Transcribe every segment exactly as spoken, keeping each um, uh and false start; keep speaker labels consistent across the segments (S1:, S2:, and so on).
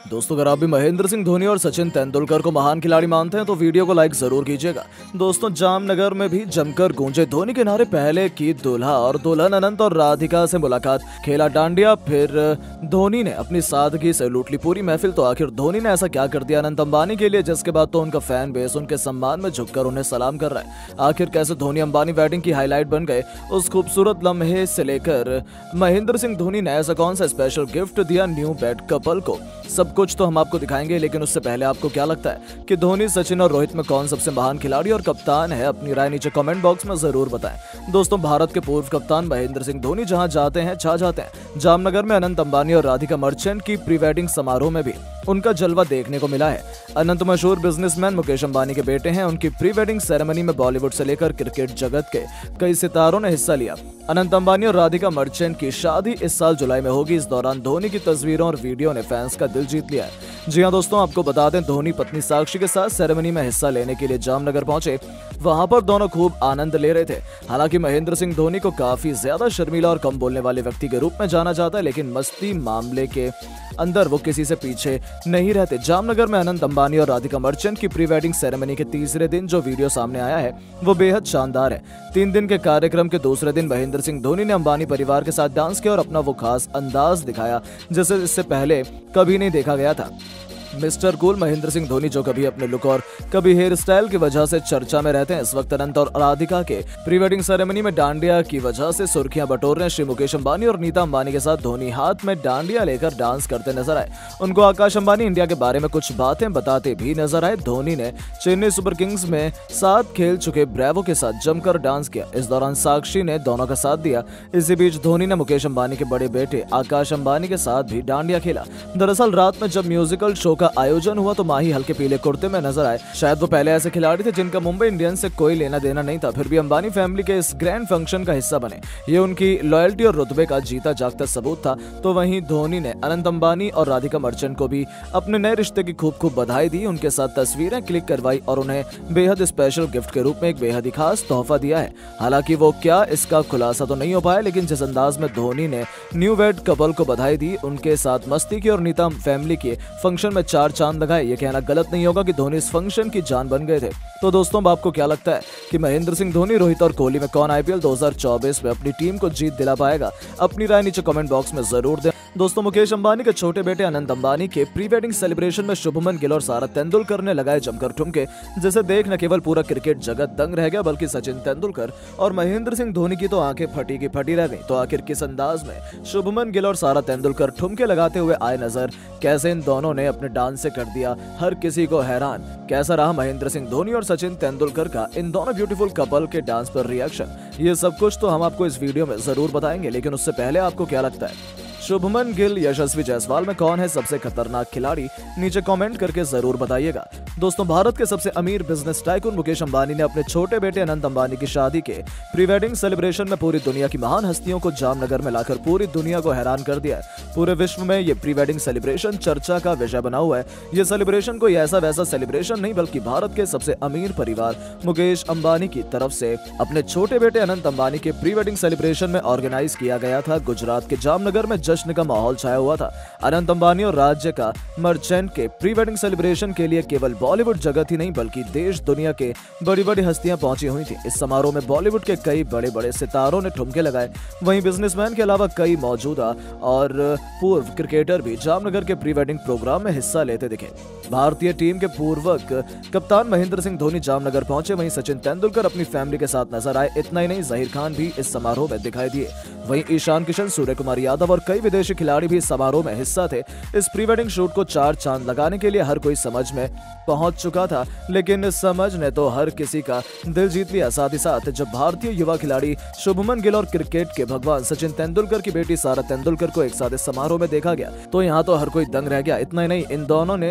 S1: दोस्तों, अगर आप भी महेंद्र सिंह धोनी और सचिन तेंदुलकर को महान खिलाड़ी मानते हैं तो वीडियो को लाइक जरूर कीजिएगा। दोस्तों, जामनगर में भी जमकर गूंजे धोनी के नारे। पहले की दूल्हा और दुल्हन अनंत और राधिका से मुलाकात, खेला डांडिया, फिर धोनी ने अपनी सादगी से लूट ली पूरी महफिल। तो आखिर धोनी ने ऐसा क्या कर दिया अनंत अंबानी के लिए, जिसके बाद तो उनका फैन बेस उनके सम्मान में झुककर उन्हें सलाम कर रहा है। आखिर कैसे धोनी अंबानी वेडिंग की हाईलाइट बन गए, उस खूबसूरत लम्हे से लेकर महेंद्र सिंह धोनी ने ऐसा कौन सा स्पेशल गिफ्ट दिया न्यू बेड कपल को, सब कुछ तो हम आपको दिखाएंगे। लेकिन उससे पहले आपको क्या लगता है कि धोनी, सचिन और रोहित में कौन सबसे महान खिलाड़ी और कप्तान है? अपनी राय नीचे कमेंट बॉक्स में जरूर बताएं। दोस्तों, भारत के पूर्व कप्तान महेंद्र सिंह धोनी जहां जाते हैं छा जाते हैं। जामनगर में अनंत अंबानी और राधिका मर्चेंट की प्री वेडिंग समारोह में भी उनका जलवा देखने को मिला है। अनंत मशहूर बिजनेसमैन मुकेश अंबानी के बेटे हैं। उनकी प्री वेडिंग सेरेमनी में बॉलीवुड से लेकर क्रिकेट जगत के कई सितारों ने हिस्सा लिया। अनंत अंबानी और राधिका मर्चेंट की शादी इस साल जुलाई में होगी। इस दौरान धोनी की तस्वीरों और वीडियो ने फैंस का दिल जीत लिया है। जी हां दोस्तों, आपको बता दें, धोनी पत्नी साक्षी के साथ सेरेमनी में हिस्सा लेने के लिए जामनगर पहुंचे। वहां पर दोनों खूब आनंद ले रहे थे। हालांकि महेंद्र सिंह धोनी को काफी ज्यादा शर्मीला और कम बोलने वाले व्यक्ति के रूप में जाना जाता है, लेकिन मस्ती मामले के अंदर वो किसी से पीछे नहीं रहते। जामनगर में अनंत अंबानी और राधिका मर्चेंट की प्री वेडिंग सेरेमनी के तीसरे दिन जो वीडियो सामने आया है वो बेहद शानदार है। तीन दिन के कार्यक्रम के दूसरे दिन महेंद्र सिंह धोनी ने अंबानी परिवार के साथ डांस किया और अपना वो खास अंदाज दिखाया जिसे इससे पहले कभी नहीं देखा गया था। मिस्टर कूल महेंद्र सिंह धोनी, जो कभी अपने लुक और कभी हेयर स्टाइल की वजह से चर्चा में रहते हैं, इस वक्त अनंत और राधिका के प्री वेडिंग सेरेमनी में डांडिया की वजह से सुर्खियां बटोर रहे हैं। श्री मुकेश अंबानी और नीता अंबानी के साथ धोनी हाथ में डांडिया लेकर डांस करते नजर आए। उनको आकाश अंबानी इंडिया के बारे में कुछ बातें बताते भी नजर आए। धोनी ने चेन्नई सुपर किंग्स में साथ खेल चुके ब्रेवो के साथ जमकर डांस किया। इस दौरान साक्षी ने दोनों का साथ दिया। इसी बीच धोनी ने मुकेश अंबानी के बड़े बेटे आकाश अंबानी के साथ भी डांडिया खेला। दरअसल रात में जब म्यूजिकल शो का आयोजन हुआ तो माही हल्के पीले कुर्ते में नजर आए। शायद वो पहले ऐसे खिलाड़ी थे जिनका मुंबई इंडियंस से कोई लेना देना नहीं था, फिर भी अंबानी फैमिली के इस ग्रैंड फंक्शन का हिस्सा बने। ये उनकी लॉयल्टी और रुतबे का जीता जागता सबूत था। तो वहीं धोनी ने अनंत अंबानी और राधिका मर्चेंट को भी अपने नए रिश्ते की खूब खूब बधाई दी, उनके साथ तस्वीरें क्लिक करवाई और उन्हें बेहद स्पेशल गिफ्ट के रूप में एक बेहद ही खास तोहफा दिया है। हालांकि वो क्या, इसका खुलासा तो नहीं हो पाया, लेकिन जिस अंदाज में धोनी ने न्यू वेड कपल को बधाई दी, उनके साथ मस्ती की और नीता फैमिली के फंक्शन में चार चांद लगाए, ये कहना गलत नहीं होगा कि धोनी इस फंक्शन की जान बन गए थे। तो दोस्तों, आपको क्या लगता है कि महेंद्र सिंह धोनी, रोहित और कोहली में कौन आईपीएल दो हज़ार चौबीस में अपनी टीम को जीत दिला पाएगा? अपनी राय नीचे कमेंट बॉक्स में जरूर दें। दोस्तों, मुकेश अंबानी के छोटे बेटे अनंत अंबानी के प्री वेडिंग सेलिब्रेशन में शुभमन गिल और सारा तेंदुलकर ने लगाए जमकर ठुमके, जिसे देख न केवल पूरा क्रिकेट जगत दंग रह गया, बल्कि सचिन तेंदुलकर और महेंद्र सिंह धोनी की तो आंखें फटी की फटी रह गई। तो आखिर किस अंदाज में शुभमन गिल और सारा तेंदुलकर ठुमके लगाते हुए आए नजर? कैसे इन दोनों ने अपने डांस से कर दिया हर किसी को हैरान? कैसा रहा महेंद्र सिंह धोनी और सचिन तेंदुलकर का इन दोनों ब्यूटीफुल कपल के डांस पर रिएक्शन? ये सब कुछ तो हम आपको इस वीडियो में जरूर बताएंगे, लेकिन उससे पहले आपको क्या लगता है शुभमन गिल, यशस्वी जायसवाल में कौन है सबसे खतरनाक खिलाड़ी? नीचे कमेंट करके जरूर बताइएगा। दोस्तों, भारत के सबसे अमीर बिजनेस टाइकून मुकेश अंबानी ने अपने छोटे बेटे अनंत अंबानी की शादी के प्री वेडिंग सेलिब्रेशन में पूरी दुनिया की महान हस्तियों को जामनगर में लाकर पूरी दुनिया को हैरान कर दिया है। पूरे विश्व में ये प्री वेडिंग सेलिब्रेशन चर्चा का विषय बना हुआ है। ये सेलिब्रेशन कोई ऐसा वैसा सेलिब्रेशन नहीं, बल्कि भारत के सबसे अमीर परिवार मुकेश अंबानी की तरफ से अपने छोटे बेटे अनंत अंबानी के प्री वेडिंग सेलिब्रेशन में ऑर्गेनाइज किया गया था। गुजरात के जामनगर में जश्न का माहौल छाया हुआ था। अनंत अंबानी और राज्य का मर्चेंट के प्री वेडिंग सेलिब्रेशन के लिए केवल बॉलीवुड जगत ही नहीं, बल्कि देश दुनिया के बड़ी बड़ी हस्तियां पहुंची हुई थी। इस समारोह में बॉलीवुड के कई बड़े बड़े सितारों ने ठुमके लगाए। वहीं बिजनेसमैन के अलावा कई मौजूदा और पूर्व क्रिकेटर भी जामनगर के प्री वेडिंग प्रोग्राम में हिस्सा लेते दिखे। भारतीय टीम के पूर्व कप्तान महेंद्र सिंह धोनी जामनगर पहुंचे, वहीं सचिन तेंदुलकर अपनी फैमिली के साथ नजर आए। इतना ही नहीं, जहीर खान भी इस समारोह में दिखाई दिए। वहीं ईशान किशन, सूर्य कुमार यादव और कई विदेशी खिलाड़ी भी समारोह में हिस्सा थे। इस प्री वेडिंग शूट को चार चांद लगाने के लिए हर कोई समझ में पहुंच चुका था, लेकिन इस समझ ने तो हर किसी का दिल जीत लिया। साथ ही साथ जब भारतीय युवा खिलाड़ी शुभमन गिल और क्रिकेट के भगवान सचिन तेंदुलकर की बेटी सारा तेंदुलकर को एक साथ इस समारोह में देखा गया, तो यहाँ तो हर कोई दंग रह गया। इतना ही नहीं, इन दोनों ने इस समारोह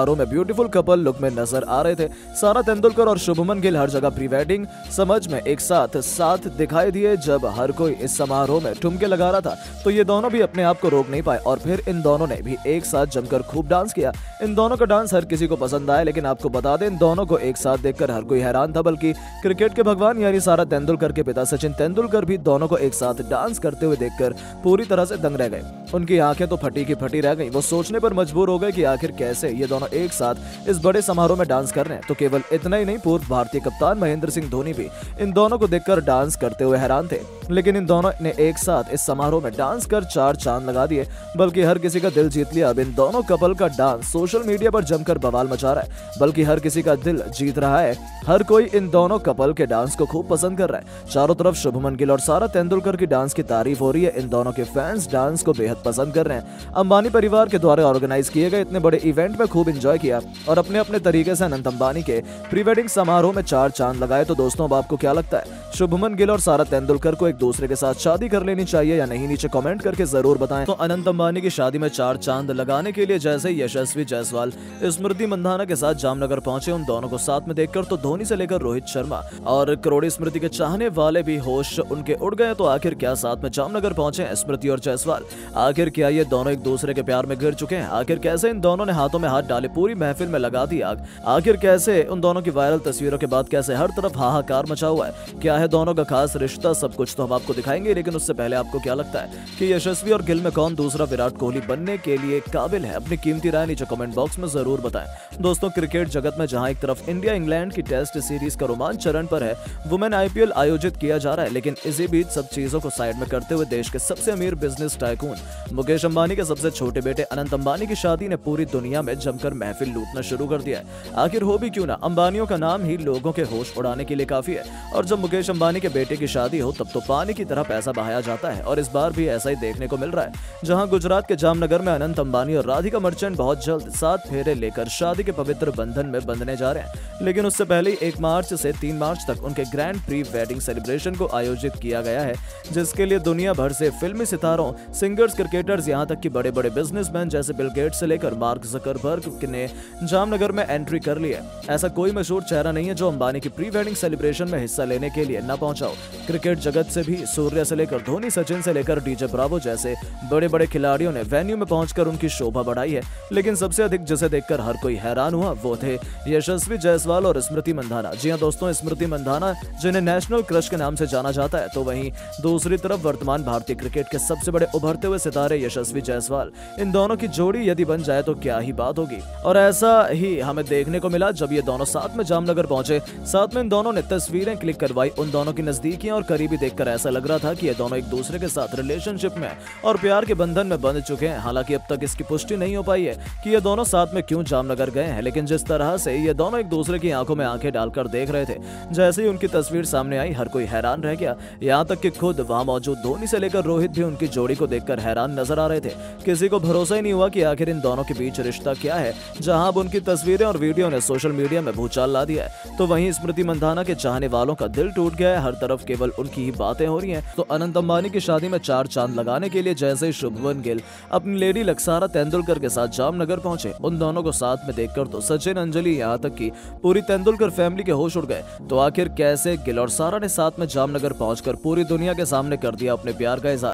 S1: समारोह में ब्यूटीफुल कपल लुक में नजर आ रहे थे। सारा तेंदुलकर और शुभमन गिल हर जगह प्री वेडिंग समझ में एक साथ साथ दिखाई दिए। जब हर कोई इस समारोह में ठुमके लगा रहा था तो ये दोनों भी अपने आप को रोक नहीं पाए और फिर इन दोनों ने भी एक साथ जमकर खूब डांस किया। इन दोनों का डांस हर किसी को पसंद आया, लेकिन आपको बता दें इन दोनों को एक साथ देखकर हर कोई हैरान था, बल्कि क्रिकेट के भगवान यानी सारा तेंदुलकर के पिता सचिन तेंदुलकर भी दोनों को एक साथ डांस करते हुए देखकर पूरी तरह से दंग रह गए। उनकी आंखें तो फटी की फटी रह गईं। वो सोचने पर मजबूर हो गए कि आखिर कैसे ये दोनों एक साथ इस बड़े समारोह में डांस कर रहे हैं। तो केवल इतना ही नहीं, पूर्व भारतीय कप्तान महेंद्र सिंह धोनी भी इन दोनों को देखकर डांस करते हुए हैरान थे। लेकिन इन दोनों ने एक साथ इस समारोह में डांस कर चार चांद लगा दिए, बल्कि हर किसी का दिल जीत लिया। अब इन दोनों कपल का डांस सोशल मीडिया पर जमकर बवाल मचा रहा है, बल्कि हर किसी का दिल जीत रहा है। हर कोई इन दोनों कपल के डांस को खूब पसंद कर रहा है। चारों तरफ शुभमन गिल और सारा तेंदुलकर की डांस की तारीफ हो रही है। इन दोनों के फैंस डांस को बेहद पसंद कर रहे हैं। अंबानी परिवार के द्वारा ऑर्गेनाइज किए गए इतने बड़े इवेंट में खूब एंजॉय किया और अपने अपने तरीके से अनंत अंबानी के प्री वेडिंग समारोह में चार चांद लगाए। तो दोस्तों, अब आपको क्या लगता है, शुभमन गिल और सारा तेंदुलकर को एक दूसरे के साथ शादी कर लेनी चाहिए या नहीं? नीचे कमेंट करके जरूर बताएं। तो अनंत अंबानी की शादी में चार चांद लगाने के लिए जैसे यशस्वी जायसवाल स्मृति मंधाना के साथ जामनगर पहुंचे, उन दोनों को साथ में देखकर तो धोनी से लेकर रोहित शर्मा और करोड़ी स्मृति के चाहने वाले भी होश उनके उड़ गए। तो आखिर क्या साथ में जामनगर पहुंचे हैं स्मृति और जायसवाल? आखिर क्या ये दोनों एक दूसरे के प्यार में गिर चुके हैं? आखिर कैसे इन दोनों ने हाथों में हाथ डाले पूरी महफिल में लगा दी आग? आखिर कैसे उन दोनों की वायरल तस्वीरों के बाद कैसे हर तरफ हाहाकार मचा हुआ है? क्या है दोनों का खास रिश्ता? सब कुछ तो हम आपको दिखाएंगे, लेकिन उससे पहले आपको क्या लगता है कि यशस्वी और गिल में कौन दूसरा विराट कोहली बनने के लिए काबिल है? अपनी कीमती राय नीचे कमेंट बॉक्स में जरूर बताएं। दोस्तों, क्रिकेट जगत में जहां एक तरफ इंडिया इंग्लैंड की टेस्ट सीरीज का रोमांच चरण पर है, वुमेन आईपीएल आयोजित किया जा रहा है, लेकिन इसी बीच सब चीजों को साइड में करते हुए देश के सबसे अमीर बिजनेस टाइकून मुकेश अंबानी के सबसे छोटे बेटे अनंत अंबानी की शादी ने पूरी दुनिया में जमकर महफिल लूटना शुरू कर दिया है। आखिर हो भी क्यों ना, अंबानियों का नाम ही लोगों के होश उड़ाने के लिए काफी है और जब मुकेश अंबानी के बेटे की शादी हो तब तो पानी की तरह पैसा बहाया जाता है। और इस बार भी ऐसा ही देखने को मिल रहा है, जहां गुजरात के जामनगर में अनंत अंबानी और राधिका मर्चेंट बहुत जल्द सात फेरे लेकर शादी के पवित्र बंधन में बंधने जा रहे हैं। लेकिन उससे पहले एक मार्च से तीन मार्च तक उनके ग्रैंड प्री वेडिंग सेलिब्रेशन को आयोजित किया गया है, जिसके लिए दुनिया भर से फिल्मी सितारों, सिंगर्स, क्रिकेटर्स, यहाँ तक कि बड़े बड़े बिजनेसमैन जैसे बिल गेट्स से लेकर मार्क जकरबर्ग ने जामनगर में एंट्री कर ली है। ऐसा कोई मशहूर चेहरा नहीं है जो अंबानी की प्री वेडिंग सेलिब्रेशन में हिस्सा लेने के लिए न पहुंचा हो। क्रिकेट जगत से भी सूर्य से लेकर धोनी, सचिन से लेकर डीजे ब्रावो जैसे बड़े बड़े खिलाड़ियों ने वेन्यू में पहुंचकर उनकी शोभा बढ़ाई है। लेकिन सबसे अधिक जिसे देखकर हर कोई हैरान हुआ वो थे यशस्वी जायसवाल और स्मृति मंधाना। जी हां दोस्तों, स्मृति मंधाना जिन्हें नेशनल क्रश के नाम से जाना जाता है, तो वहीं दूसरी तरफ वर्तमान भारतीय क्रिकेट के सबसे बड़े उभरते हुए सितारे यशस्वी जायसवाल। इन दोनों की जोड़ी यदि बन जाए तो क्या ही बात होगी। और ऐसा ही हमें देखने को मिला जब ये दोनों साथ में जामनगर पहुंचे। साथ में इन दोनों ने तस्वीरें क्लिक करवाई। उन दोनों की नजदीकियां और करीबी देखकर ऐसा लग रहा था कि ये दोनों एक दूसरे के साथ रिलेशनशिप में और प्यार के बंधन में बंध चुके हैं। हालांकि अब तक इसकी पुष्टि नहीं हो पाई है कि ये दोनों साथ में क्यों जामनगर गए हैं, लेकिन जिस तरह से ये दोनों एक दूसरे की आंखों में आंखें डालकर देख रहे थे, जैसे ही उनकी तस्वीर सामने आई हर कोई हैरान रह गया। यहाँ तक कि खुद वहां मौजूद धोनी से लेकर रोहित भी उनकी जोड़ी को देखकर हैरान नजर आ रहे थे। किसी को भरोसा ही नहीं हुआ कि आखिर इन दोनों के बीच रिश्ता क्या है, जहां अब उनकी तस्वीरें और वीडियो ने सोशल मीडिया में भूचाल ला दिया है। तो वहीं स्मृति मंधाना के चाहने वालों का दिल टूट गया है। हर तरफ केवल उनकी ही बातें हो रही हैं। तो अनंत अंबानी की शादी में चार चांद लगाने के लिए जैसे ही शुभमन गिल अपनी लेडी लक्सारा तेंदुलकर के साथ जामनगर पहुंचे, उन दोनों को साथ में देखकर तो सचिन, अंजलि, यहाँ तक कि पूरी तेंदुलकर फैमिली के होश उड़ गए। तो आखिर कैसे गिल और सारा ने साथ में जामनगर पहुंचकर पूरी दुनिया के सामने कर दिया अपने प्यार का इजहार।